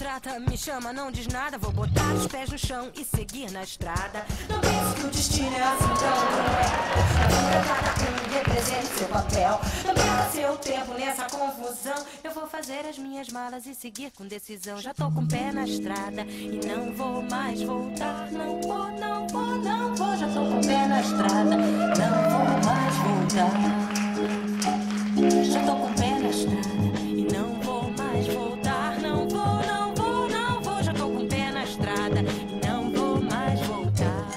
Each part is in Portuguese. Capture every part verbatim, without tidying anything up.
trata, me chama, não diz nada. Vou botar os pés no chão e seguir na estrada. Não pense que o destino é assim tão cruel. Cada um representa seu papel. Não perca seu tempo nessa confusão. Eu vou fazer as minhas malas e seguir com decisão. Já tô com o pé na estrada e não vou mais voltar. Não vou, não vou, não vou. Já tô com o pé na estrada, não vou mais voltar. Já tô com o pé na estrada e não vou mais voltar. Não vou, não vou, não vou. Já tô com o pé na estrada e não vou mais voltar.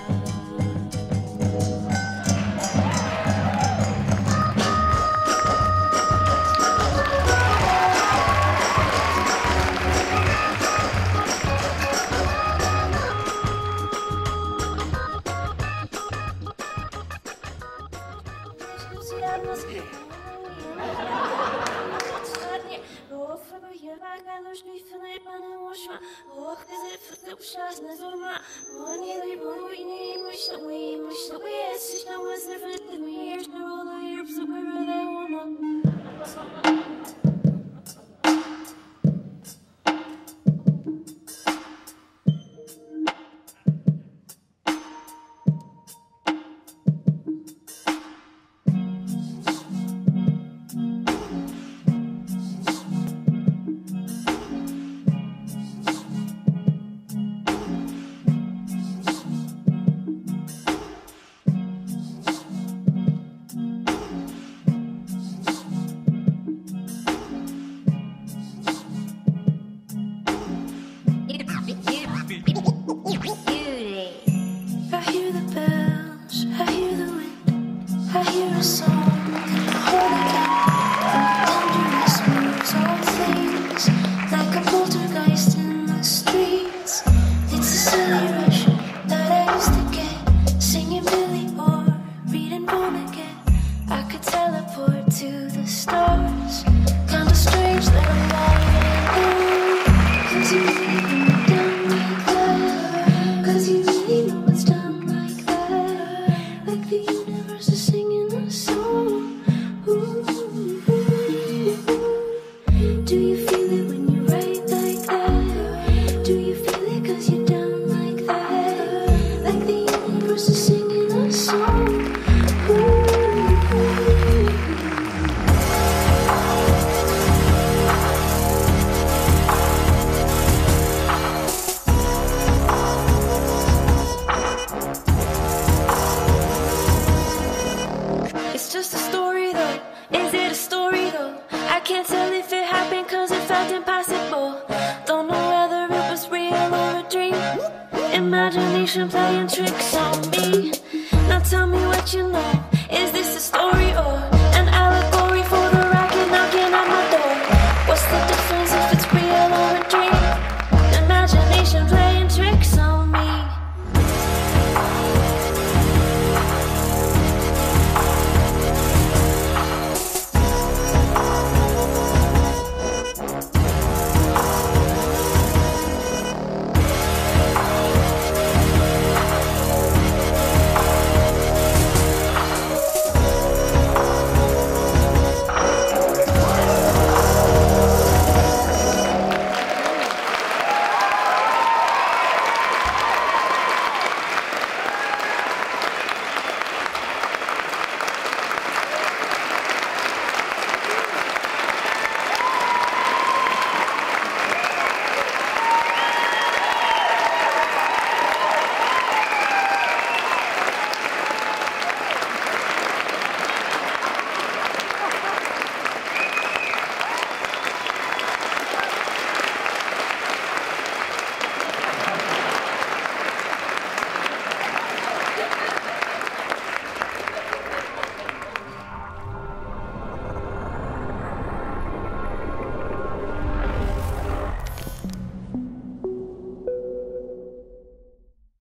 Imagination playing tricks on me. Now tell me what you know.